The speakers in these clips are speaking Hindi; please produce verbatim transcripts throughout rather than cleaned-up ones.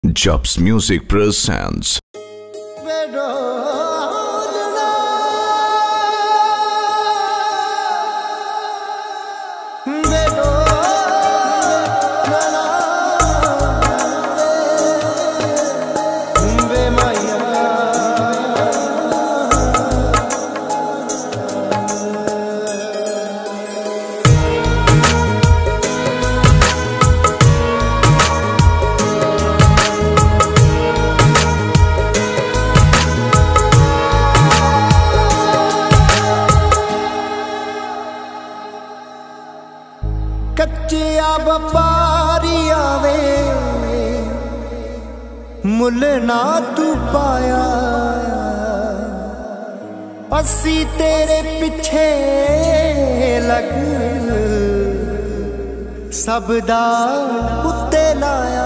Jobs Music presents. कच्चिया व्यापारी आवे मुल ना तू पाया, असी तेरे पिछे लग सबदा उत्ते लाया।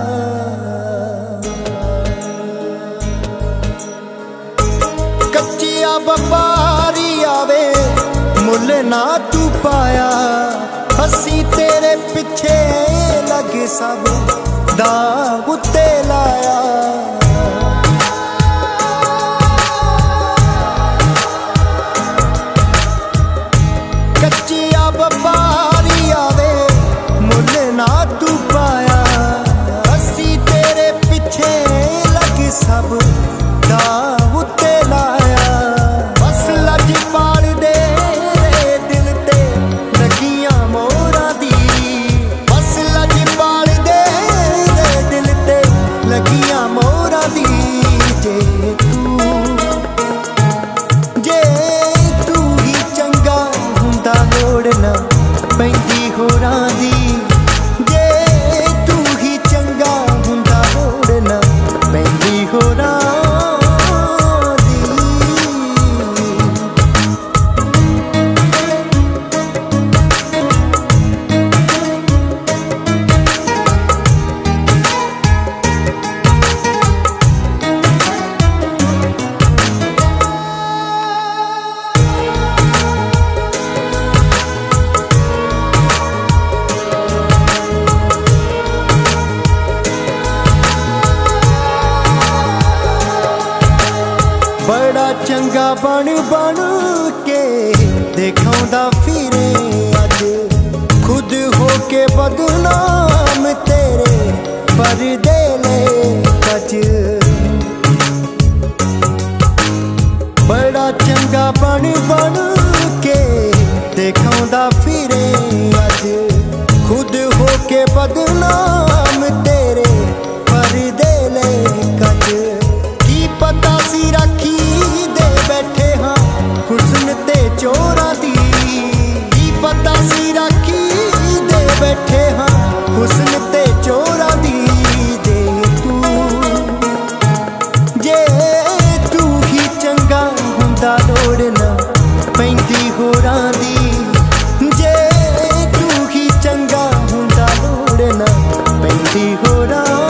कच्चिया व्यापारी आवे मुल ना तू पाया, असी तेरे पिछे लगे सब दा उत्ते लाया। कच्चिया व्यापारी आवे मुल ना तू पाया, असी तेरे पिछे लगे सब दा उत्ते लाया। बस लज पाल दे दिल ते लगियां मोरा दी, बस लज पाल दे दिल ते लगियां मोरा दी। जे तू जे तू ही चंगा हुंदा लोड़ ना पैंदी होरां दी, जे तू ही चंगा हुंदा लोड़ ना पैंदी होरां। बड़ा चंगा बन बन के दिखाउंदा फिरे अज, खुद होके बदनाम तेरे परदे ले कच। बड़ा चंगा बन बन के दिखाउंदा फिरे अज, खुद होके बदनाम तेरे परदे ले कच। की पता सी राखी दे बैठे हाँ हुस्न ते चोरा दी, की पता सी राखी दे बैठे हाँ हुस्न ते चोरा दी। जे तू जे तू ही चंगा हुंदा लोड़ ना पैंदी होरां दी, जे तू ही चंगा हुंदा लोड़ ना पैंदी होरां।